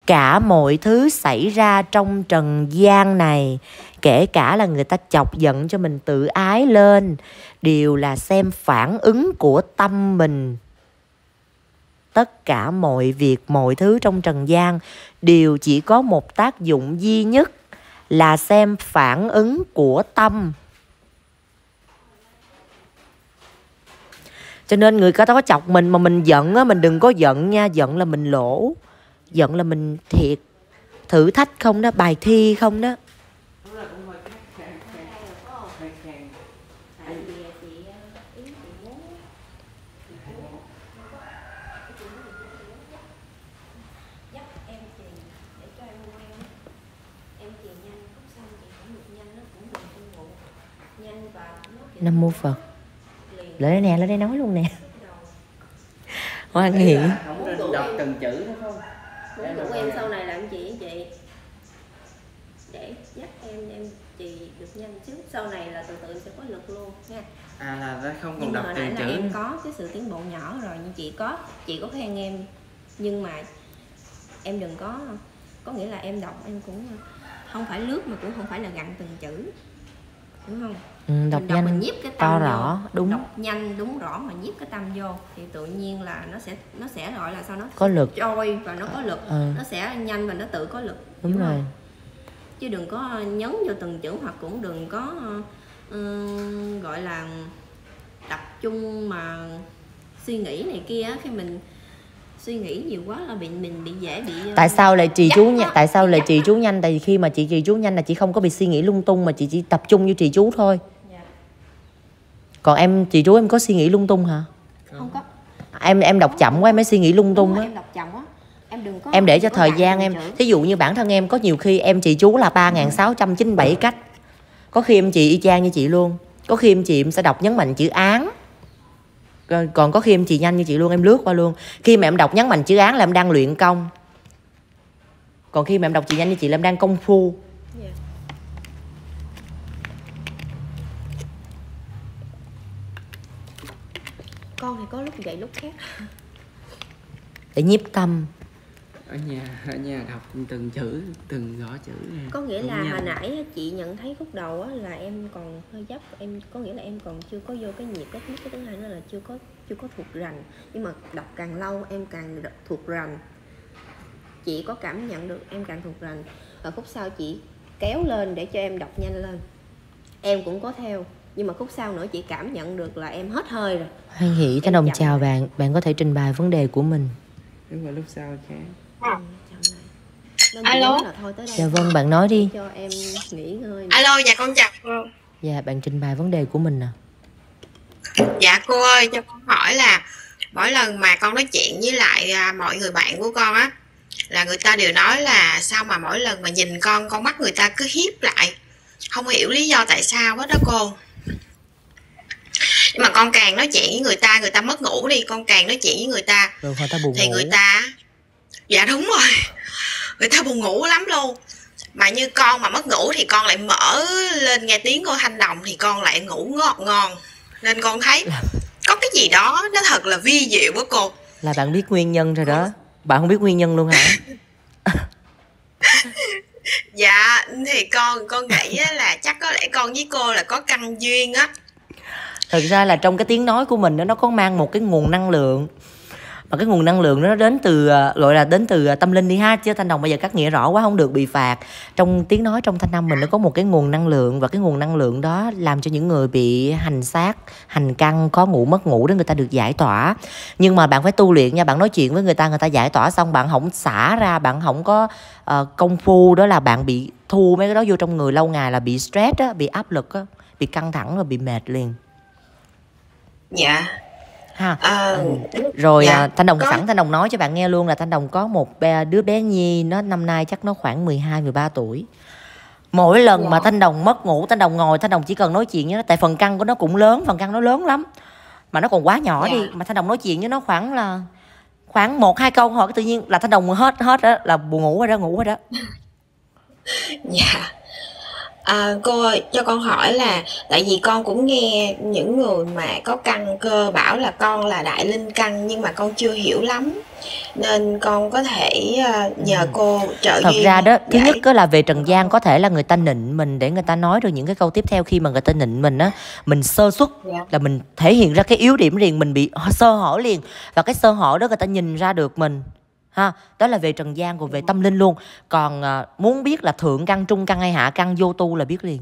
cả mọi thứ xảy ra trong trần gian này, kể cả là người ta chọc giận cho mình tự ái lên, đều là xem phản ứng của tâm mình. Tất cả mọi việc, mọi thứ trong trần gian đều chỉ có một tác dụng duy nhất là xem phản ứng của tâm. Cho nên người ta có chọc mình mà mình giận á, mình đừng có giận nha. Giận là mình lỗ, giận là mình thiệt. Thử thách không đó, bài thi không đó. Nam mô Phật. Lại đây nè, lại đây nói luôn nè. Hoan hỷ. Không nên đọc từng chữ đó không? Muốn của em sau này làm gì vậy? Để dắt em chị được nhanh chứ. Sau này là từ từ em sẽ có lực luôn nha. À là nó không còn nhưng đọc mà từng nãy là chữ. em có cái sự tiến bộ nhỏ rồi, nhưng chị có khen em, nhưng mà em đừng có nghĩa là em đọc em cũng không phải lướt mà cũng không phải là gặn từng chữ, đúng không? Đọc nhanh, mình nhiếp cái to tâm rõ, vô. đúng. Đọc nhanh đúng rõ mà nhiếp cái tâm vô thì tự nhiên là nó sẽ gọi là sao, nó có lực, trôi và nó có lực, nó sẽ nhanh và nó tự có lực. đúng rồi. Không? Chứ đừng có nhấn vô từng chữ, hoặc cũng đừng có gọi là tập trung mà suy nghĩ này kia. Khi mình suy nghĩ nhiều quá là mình bị dễ bị Tại sao lại trì chú nhanh? Tại sao lại trì chú nhanh? Tại vì khi mà chị trì chú nhanh là chị không có bị suy nghĩ lung tung, mà chị chỉ tập trung vô trì chú thôi. Còn em trì chú em có suy nghĩ lung tung hả? Không có. Em đọc chậm quá em mới suy nghĩ lung tung á. Em đọc chậm quá. Em đừng có. Em để cho thời gian em. Thí dụ như bản thân em có nhiều khi em trì chú là 3697 cách. Có khi em trì y chang như chị luôn. Có khi em sẽ đọc nhấn mạnh chữ án. Còn có khi em trì nhanh như chị luôn, em lướt qua luôn. Khi mà em đọc nhấn mạnh chữ án là em đang luyện công. Còn khi mà em đọc trì nhanh như chị là em đang công phu. Con thì có lúc vậy lúc khác. Để nhiếp tâm. Ở nhà đọc từng chữ, từng gõ chữ này. Có nghĩa là hồi nãy chị nhận thấy khúc đầu á là em còn hơi dấp, em có nghĩa là em còn chưa có vô cái nhịp cái thứ hai nữa là chưa có thuộc rành. Nhưng mà đọc càng lâu em càng thuộc rành. Chị có cảm nhận được em càng thuộc rành. Và khúc sau chị kéo lên để cho em đọc nhanh lên. Em cũng có theo. Nhưng mà khúc sau nữa chị cảm nhận được là em hết hơi rồi. Hoan hỷ, Thanh Đồng chào bạn. Bạn có thể trình bày vấn đề của mình. Đúng rồi, lúc sau chán. Alo. Dạ vâng, bạn nói đi. Cho em nghỉ ngơi. Alo, dạ con chào cô. Dạ, bạn trình bày vấn đề của mình nè. Dạ cô ơi, cho con hỏi là mỗi lần mà con nói chuyện với lại mọi người bạn của con á, là người ta đều nói là sao mà mỗi lần mà nhìn con mắt người ta cứ hiếp lại, không hiểu lý do tại sao hết đó cô. Nhưng mà con càng nói chuyện với người ta mất ngủ đi, con càng nói chuyện với người ta rồi người ta buồn thì ngủ. người ta, dạ đúng rồi, người ta buồn ngủ lắm luôn. Mà như con mà mất ngủ thì con lại mở lên nghe tiếng của Thanh Đồng thì con lại ngủ ngọt ngon. Nên con thấy có cái gì đó nó thật là vi diệu của cô. Là bạn biết nguyên nhân rồi đó. Bạn không biết nguyên nhân luôn hả? Dạ thì con nghĩ là chắc có lẽ con với cô là có căn duyên á. Thực ra là trong cái tiếng nói của mình nó có mang một cái nguồn năng lượng. Mà cái nguồn năng lượng nó đến từ gọi là đến từ tâm linh đi ha, chứ Thanh Đồng bây giờ cắt nghĩa rõ quá không được bị phạt. Trong tiếng nói trong thanh âm mình nó có một cái nguồn năng lượng, và cái nguồn năng lượng đó làm cho những người bị hành xác, hành căn, có ngủ mất ngủ đó người ta được giải tỏa. Nhưng mà bạn phải tu luyện nha, bạn nói chuyện với người ta giải tỏa xong bạn không xả ra, bạn không có công phu, đó là bạn bị thu mấy cái đó vô trong người lâu ngày là bị stress á, bị áp lực á, bị căng thẳng và bị mệt liền. Dạ. Ha. Rồi dạ, Thanh Đồng sẵn Thanh Đồng nói cho bạn nghe luôn là Thanh Đồng có một đứa bé Nhi, nó năm nay chắc nó khoảng 12-13 tuổi. Mỗi lần mà Thanh Đồng mất ngủ, Thanh Đồng ngồi, Thanh Đồng chỉ cần nói chuyện với nó, tại phần căn của nó cũng lớn, phần căn nó lớn lắm mà nó còn quá nhỏ đi, mà Thanh Đồng nói chuyện với nó khoảng 1-2 câu hỏi tự nhiên là Thanh Đồng hết đó, là buồn ngủ rồi đó, ngủ rồi đó. Dạ. Cô ơi, cho con hỏi là tại vì con cũng nghe những người mà có căn cơ bảo là con là đại linh căn nhưng mà con chưa hiểu lắm nên con có thể nhờ cô trợ Thật duyên ra đó, thứ nhất giải. đó là về trần gian có thể là người ta nịnh mình để người ta nói được những cái câu tiếp theo. Khi mà người ta nịnh mình á, mình sơ xuất Dạ. là mình thể hiện ra cái yếu điểm liền, mình bị sơ hở liền, và cái sơ hở đó người ta nhìn ra được mình ha. Đó là về trần gian, còn về tâm linh luôn. Còn muốn biết là thượng căn, trung căn hay hạ căn, vô tu là biết liền.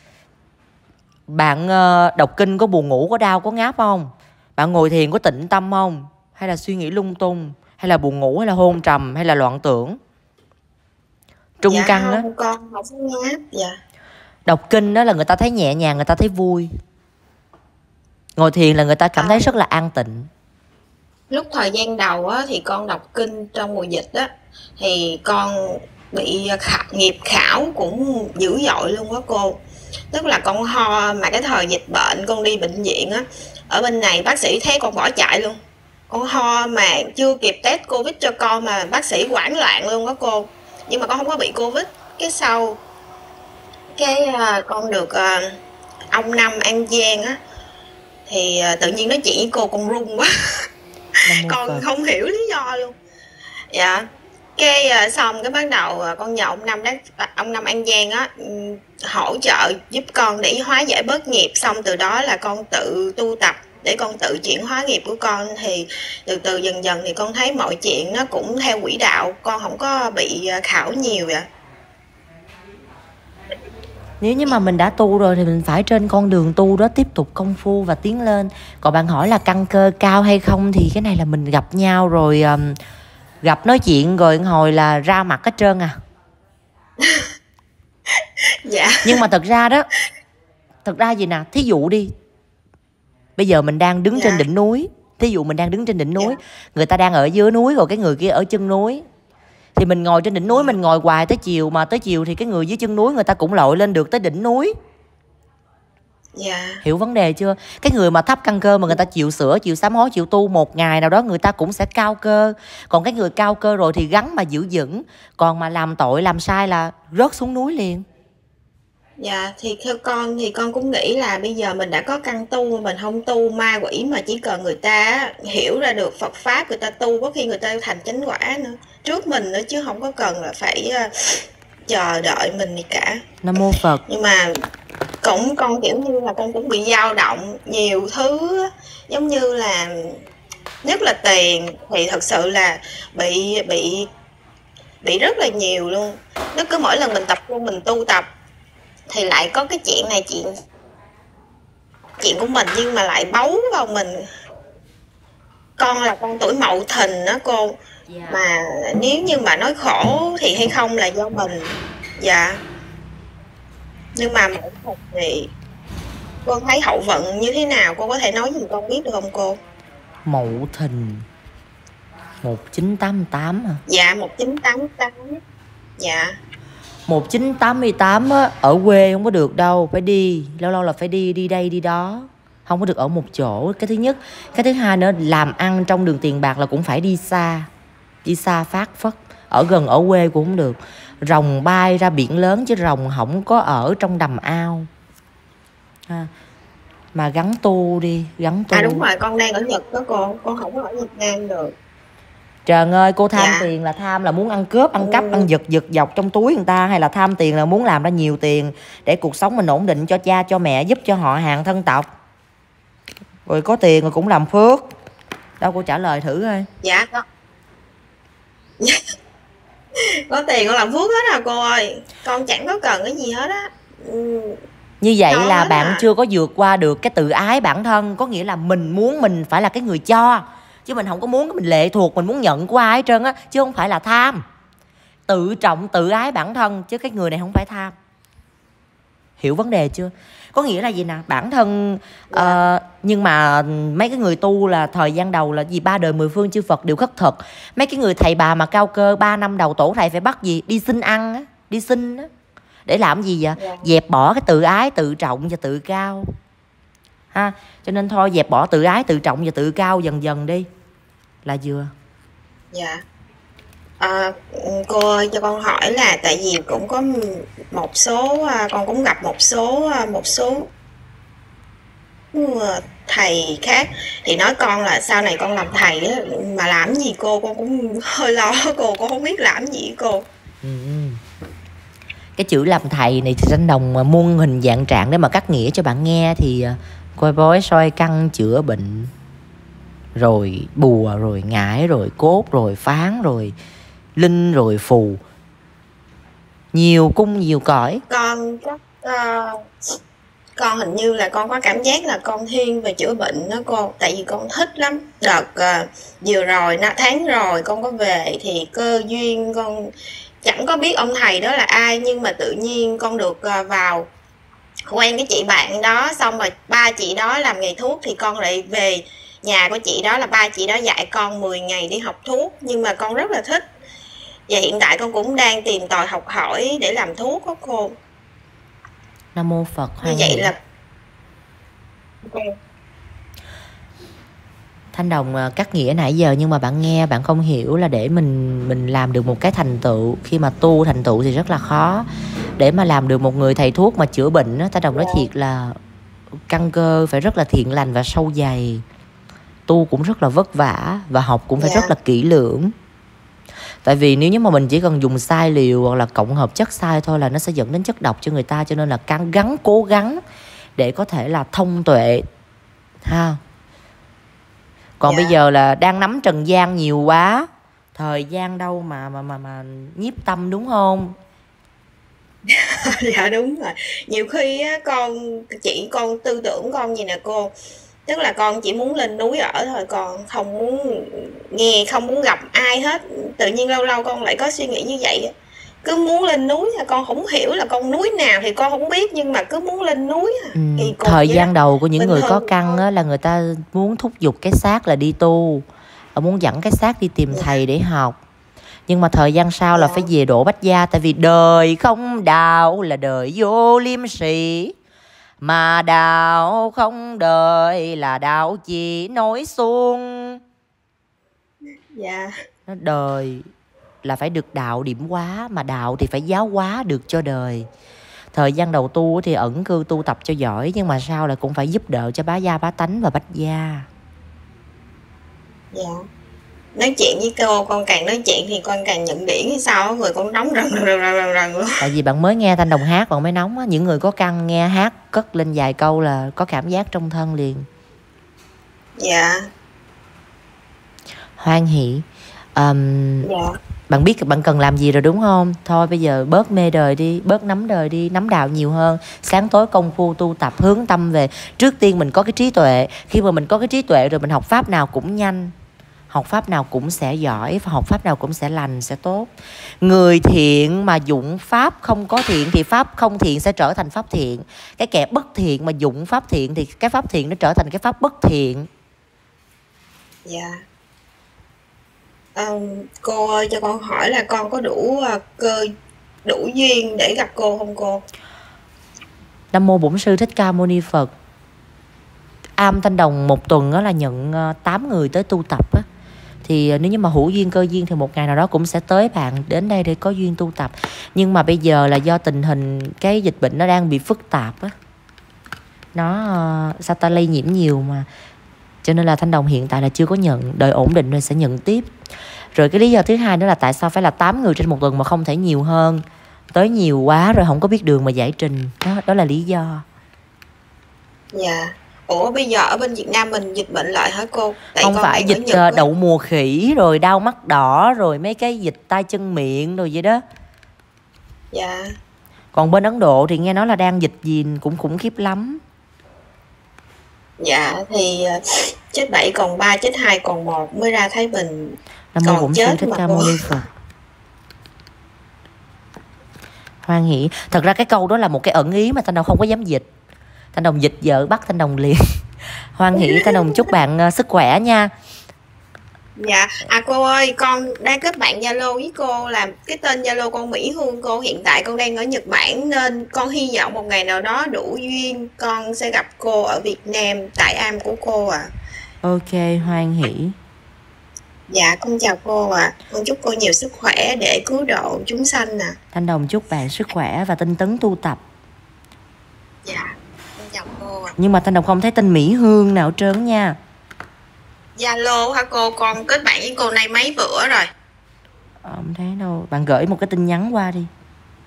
Bạn đọc kinh có buồn ngủ, có đau, có ngáp không? Bạn ngồi thiền có tĩnh tâm không? Hay là suy nghĩ lung tung, hay là buồn ngủ, hay là hôn trầm, hay là loạn tưởng? Trung Dạ căn á, không, con không có ngáp. Dạ. đọc kinh đó là người ta thấy nhẹ nhàng, người ta thấy vui. Ngồi thiền là người ta cảm thấy rất là an tịnh. Lúc thời gian đầu á, thì con đọc kinh trong mùa dịch á thì con bị nghiệp khảo cũng dữ dội luôn á cô. Tức là con ho mà cái thời dịch bệnh con đi bệnh viện á, ở bên này bác sĩ thấy con bỏ chạy luôn. Con ho mà chưa kịp test Covid cho con mà bác sĩ hoảng loạn luôn á cô. Nhưng mà con không có bị Covid. Cái sau cái con được ông Năm An Giang á thì tự nhiên nói chuyện với cô con run quá. Con không hiểu lý do luôn. Dạ. Cái xong cái bắt đầu con nhờ ông Năm An Giang á hỗ trợ giúp con để hóa giải bớt nghiệp, xong từ đó là con tự tu tập để con tự chuyển hóa nghiệp của con, thì từ từ dần dần thì con thấy mọi chuyện nó cũng theo quỹ đạo, con không có bị khảo nhiều vậy. Nếu như mà mình đã tu rồi thì mình phải trên con đường tu đó tiếp tục công phu và tiến lên. Còn bạn hỏi là căn cơ cao hay không thì cái này là mình gặp nhau rồi, gặp nói chuyện rồi hồi là ra mặt hết trơn à. Dạ. Nhưng mà thật ra gì nè, thí dụ đi, bây giờ mình đang đứng trên đỉnh núi, thí dụ mình đang đứng trên đỉnh núi, người ta đang ở dưới núi rồi cái người kia ở chân núi, thì mình ngồi trên đỉnh núi mình ngồi hoài tới chiều, mà tới chiều thì cái người dưới chân núi người ta cũng lội lên được tới đỉnh núi. Dạ. Hiểu vấn đề chưa? Cái người mà thấp căn cơ mà người ta chịu sửa, chịu sám hối, chịu tu, một ngày nào đó người ta cũng sẽ cao cơ. Còn cái người cao cơ rồi thì gắn mà giữ vững, còn mà làm tội làm sai là rớt xuống núi liền. Dạ, thì theo con thì con cũng nghĩ là bây giờ mình đã có căn tu, mình không tu ma quỷ mà chỉ cần người ta hiểu ra được Phật pháp, người ta tu có khi người ta thành chánh quả nữa, trước mình nữa, chứ không có cần là phải chờ đợi mình gì cả. Nam mô Phật. Nhưng mà cũng con kiểu như là con cũng bị dao động nhiều thứ, giống như là nhất là tiền thì thật sự là bị rất là nhiều luôn. Nó cứ mỗi lần mình tập trung mình tu tập thì lại có cái chuyện này chuyện của mình nhưng mà lại bấu vào mình. Con là con tuổi Mậu Thìn đó cô, mà nếu như mà nói khổ thì hay không là do mình. Dạ. Nhưng mà Mậu Thìn thì con thấy hậu vận như thế nào, cô có thể nói giùm con biết được không cô? Mậu Thìn 1988 hả? Dạ 1988. Dạ. 1988 á, ở quê không có được đâu, phải đi, lâu lâu là phải đi đây đi đó, không có được ở một chỗ. Cái thứ nhất. Cái thứ hai nữa, làm ăn trong đường tiền bạc là cũng phải đi xa phát phất. Ở gần ở quê cũng không được. Rồng bay ra biển lớn chứ rồng không có ở trong đầm ao ha. Mà gắn tu đi, gắn tu. Đúng rồi, con đang ở Nhật đó cô, con không có ở Việt Nam được. Trời ơi, cô tham tiền là tham là muốn ăn cướp, ăn cắp, ăn giật dọc trong túi người ta, hay là tham tiền là muốn làm ra nhiều tiền để cuộc sống mình ổn định cho cha cho mẹ, giúp cho họ hàng thân tộc. Rồi có tiền rồi cũng làm phước. Đâu, cô trả lời thử coi. Dạ con. Có tiền con làm phước hết à cô ơi. Con chẳng có cần cái gì hết á. Như vậy là bạn chưa có vượt qua được cái tự ái bản thân. Có nghĩa là mình muốn mình phải là cái người cho, chứ mình không có muốn mình lệ thuộc, mình muốn nhận của ai hết trơn á, chứ không phải là tham. Tự trọng, tự ái bản thân, chứ cái người này không phải tham. Hiểu vấn đề chưa? Có nghĩa là gì nè, bản thân nhưng mà mấy cái người tu là thời gian đầu là gì, 3 đời 10 phương chư Phật đều khất thực. Mấy cái người thầy bà mà cao cơ 3 năm đầu tổ thầy phải bắt gì? Đi xin ăn á, đi xin á. Để làm gì vậy? Dẹp bỏ cái tự ái, tự trọng và tự cao ha. Cho nên thôi, dẹp bỏ tự ái, tự trọng và tự cao dần dần đi là vừa. Dạ. Ờ, cô ơi cho con hỏi là tại vì cũng có một số con cũng gặp một số thầy khác thì nói con là sau này con làm thầy á, mà làm gì cô, con cũng hơi lo cô không biết làm gì cô. Ừ. Cái chữ làm thầy này thì Thanh Đồng muôn hình dạng trạng để mà cắt nghĩa cho bạn nghe. Thì coi bói soi căn chữa bệnh, rồi bùa, rồi ngải, rồi cốt, rồi phán, rồi linh, rồi phù, nhiều cung nhiều cõi. Con chắc con hình như là con có cảm giác là con thiên về chữa bệnh đó cô, tại vì con thích lắm. Đợt vừa rồi tháng rồi con có về thì cơ duyên con chẳng có biết ông thầy đó là ai, nhưng mà tự nhiên con được vào quen cái chị bạn đó, xong rồi ba chị đó làm nghề thuốc thì con lại về nhà của chị đó, là ba chị đó dạy con 10 ngày đi học thuốc, nhưng mà con rất là thích và hiện tại con cũng đang tìm tòi học hỏi để làm thuốc đó cô. Nam mô Phật. Như Hoan vậy hỷ. là Thanh Đồng cắt nghĩa nãy giờ nhưng mà bạn nghe bạn không hiểu là để mình làm được một cái thành tựu, khi mà tu thành tựu thì rất là khó. Để mà làm được một người thầy thuốc mà chữa bệnh á, Thanh Đồng nói thiệt là căn cơ phải rất là thiện lành và sâu dày. Tu cũng rất là vất vả và học cũng phải rất là kỹ lưỡng. Tại vì nếu như mà mình chỉ cần dùng sai liều hoặc là cộng hợp chất sai thôi là nó sẽ dẫn đến chất độc cho người ta. Cho nên là cố gắng để có thể là thông tuệ ha. Còn bây giờ là đang nắm trần gian nhiều quá, thời gian đâu mà nhiếp tâm, đúng không? dạ đúng rồi. Nhiều khi á, con tư tưởng con gì nè cô, tức là con chỉ muốn lên núi ở thôi, con không muốn nghe, không muốn gặp ai hết. Tự nhiên lâu lâu con lại có suy nghĩ như vậy, cứ muốn lên núi. Con không hiểu là con núi nào thì con không biết, nhưng mà cứ muốn lên núi. Thời gian đầu của những người có căn á, là người ta muốn thúc giục cái xác là đi tu, muốn dẫn cái xác đi tìm thầy để học. Nhưng mà thời gian sau là phải về độ Bách Gia. Tại vì đời không đạo là đời vô liêm sĩ, mà đạo không đời là đạo chỉ nổi xuông. Dạ. Nó đời là phải được đạo điểm hóa, mà đạo thì phải giáo hóa được cho đời. Thời gian đầu tu thì ẩn cư tu tập cho giỏi, nhưng mà sau là cũng phải giúp đỡ cho bá gia bá tánh và Bách Gia. Dạ. Nói chuyện với cô, con càng nói chuyện thì con càng nhận điển hay sao, người con nóng rần luôn. Tại vì bạn mới nghe Thanh Đồng hát bạn mới nóng á. Những người có căn nghe hát cất lên vài câu là có cảm giác trong thân liền. Dạ. Hoan hỷ. Dạ. Bạn biết bạn cần làm gì rồi đúng không? Thôi bây giờ bớt mê đời đi, bớt nắm đời đi, nắm đạo nhiều hơn. Sáng tối công phu tu tập, hướng tâm về. Trước tiên mình có cái trí tuệ. Khi mà mình có cái trí tuệ rồi mình học pháp nào cũng nhanh, học pháp nào cũng sẽ giỏi, và học pháp nào cũng sẽ lành, sẽ tốt. Người thiện mà dụng pháp không có thiện thì pháp không thiện sẽ trở thành pháp thiện. Cái kẻ bất thiện mà dụng pháp thiện thì cái pháp thiện nó trở thành cái pháp bất thiện. Dạ. Cô ơi cho con hỏi là con có đủ đủ duyên để gặp cô không cô? Nam mô Bổn Sư Thích Ca Mâu Ni Phật. Am Thanh Đồng một tuần đó là nhận 8 người tới tu tập á. Thì nếu như mà hữu duyên cơ duyên thì một ngày nào đó cũng sẽ tới bạn đến đây để có duyên tu tập. Nhưng mà bây giờ là do tình hình cái dịch bệnh nó đang bị phức tạp á, nó sao ta lây nhiễm nhiều mà, cho nên là Thanh Đồng hiện tại là chưa có nhận, đợi ổn định rồi sẽ nhận tiếp. Rồi cái lý do thứ hai nữa là tại sao phải là 8 người trên một tuần mà không thể nhiều hơn. Tới nhiều quá rồi không có biết đường mà giải trình. Đó là lý do. Dạ. Ủa bây giờ ở bên Việt Nam mình dịch bệnh lại hả cô? Tại không con phải đang dịch ở Nhật đậu mùa khỉ rồi đau mắt đỏ rồi mấy cái dịch tay chân miệng rồi vậy đó. Dạ. Còn bên Ấn Độ thì nghe nói là đang dịch gì cũng khủng khiếp lắm. Dạ thì chết 7 còn 3, chết 2 còn 1 mới ra Thái Bình. Nam mô Còn Bổn Sư chết Thích mà Ca cô. Mâu Ni Phật. Hoan hỷ. Thật ra cái câu đó là một cái ẩn ý mà Thanh Đồng không có dám dịch. Thanh Đồng dịch vợ bắt Thanh Đồng liền. Hoan hỷ. Thanh Đồng chúc bạn sức khỏe nha. Dạ, cô ơi, con đang kết bạn Zalo với cô, là cái tên Zalo con Mỹ Hương cô. Hiện tại con đang ở Nhật Bản nên con hy vọng một ngày nào đó đủ duyên con sẽ gặp cô ở Việt Nam tại am của cô à. Ok, hoan hỷ. Dạ con chào cô ạ. Con chúc cô nhiều sức khỏe để cứu độ chúng sanh ạ. Thanh Đồng chúc bạn sức khỏe và tinh tấn tu tập. Dạ con chào cô ạ. Nhưng mà Thanh Đồng không thấy tên Mỹ Hương nào hết trơn nha. Zalo hả cô? Con kết bạn với cô này mấy bữa rồi. Không thấy đâu. Bạn gửi một cái tin nhắn qua đi.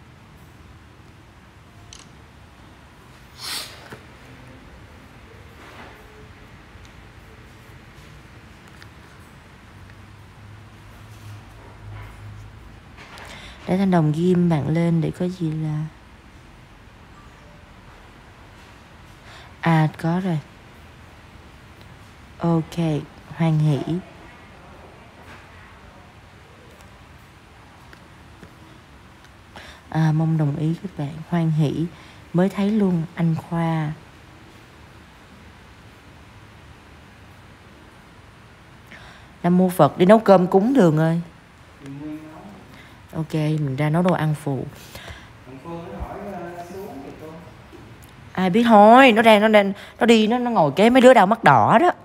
Để Thanh Đồng ghim bạn lên để có gì là... À có rồi. Ok, hoan hỷ. Mong đồng ý các bạn. Hoan hỷ. Mới thấy luôn anh Khoa. Nam Mô Phật, đi nấu cơm cúng Đường ơi. Ok, mình ra nấu đồ ăn phụ. Ai biết thôi, nó đi nó ngồi kế mấy đứa đau mắt đỏ đó.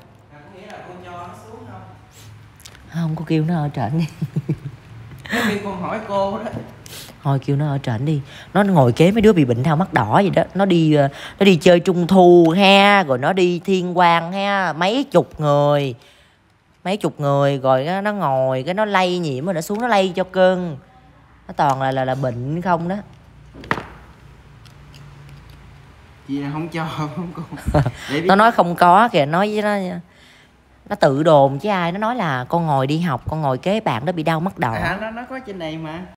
Không, cô kêu nó ở trển đi. Khi con hỏi cô đó. Thôi kêu nó ở trển đi. Nó ngồi kế mấy đứa bị bệnh đau mắt đỏ vậy đó. Nó đi chơi Trung Thu ha, rồi nó đi Thiên Quang ha, mấy chục người rồi nó ngồi cái nó lây nhiễm rồi nó xuống nó lây cho cưng. Nó toàn là bệnh không đó. Chị là không cho không cô. Nó nói không có kìa, nói với nó tự đồn chứ ai. Nó nói là con ngồi đi học, con ngồi kế bạn đó bị đau mắt đỏ. Nó có trên này mà.